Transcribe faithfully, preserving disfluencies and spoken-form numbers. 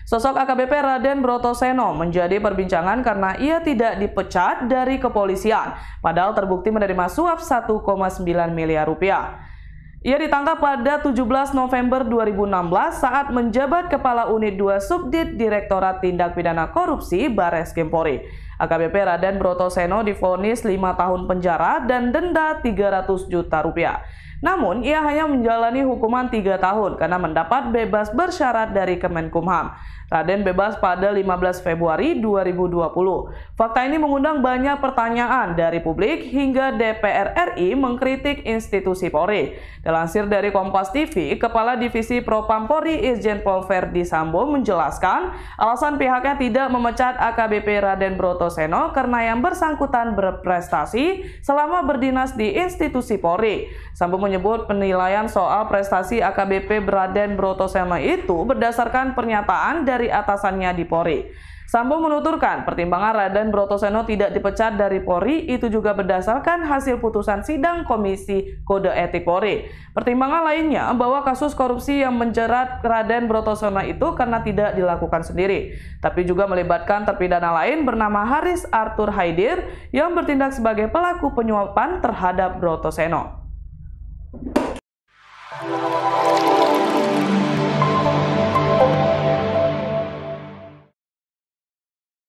Sosok A K B P Raden Brotoseno menjadi perbincangan karena ia tidak dipecat dari kepolisian, padahal terbukti menerima suap satu koma sembilan miliar rupiah. Ia ditangkap pada tujuh belas November dua ribu enam belas saat menjabat Kepala Unit dua Subdit Direktorat Tindak Pidana Korupsi Bareskrim Polri. A K B P Raden Brotoseno divonis lima tahun penjara dan denda tiga ratus juta rupiah. Namun, ia hanya menjalani hukuman tiga tahun karena mendapat bebas bersyarat dari Kemenkumham. Raden bebas pada lima belas Februari dua ribu dua puluh. Fakta ini mengundang banyak pertanyaan dari publik hingga D P R R I mengkritik institusi Polri. Dilansir dari Kompas T V, Kepala Divisi Propam Polri Irjen Pol Verdi Sambo menjelaskan alasan pihaknya tidak memecat A K B P Raden Brotoseno karena yang bersangkutan berprestasi selama berdinas di institusi Polri. Sambo menyebut penilaian soal prestasi A K B P Raden Brotoseno itu berdasarkan pernyataan dari atasannya di Polri. Sambo menuturkan pertimbangan Raden Brotoseno tidak dipecat dari Polri itu juga berdasarkan hasil putusan sidang Komisi Kode Etik Polri. Pertimbangan lainnya bahwa kasus korupsi yang menjerat Raden Brotoseno itu karena tidak dilakukan sendiri, tapi juga melibatkan terpidana lain bernama Haris Arthur Haidir yang bertindak sebagai pelaku penyuapan terhadap Brotoseno.